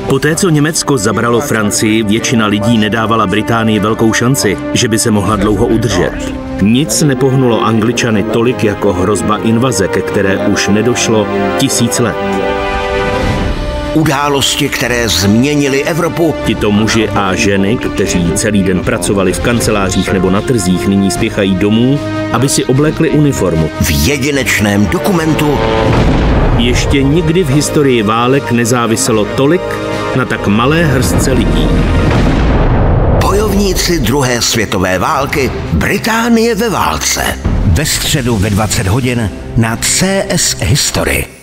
Poté, co Německo zabralo Francii, většina lidí nedávala Británii velkou šanci, že by se mohla dlouho udržet. Nic nepohnulo Angličany tolik jako hrozba invaze, ke které už nedošlo 1000 let. Události, které změnily Evropu. Tito muži a ženy, kteří celý den pracovali v kancelářích nebo na trzích, nyní spěchají domů, aby si oblékli uniformu. V jedinečném dokumentu. Ještě nikdy v historii válek nezáviselo tolik na tak malé hrstce lidí. Bojovníci druhé světové války, Británie ve válce. Ve středu ve 20 hodin na CS History.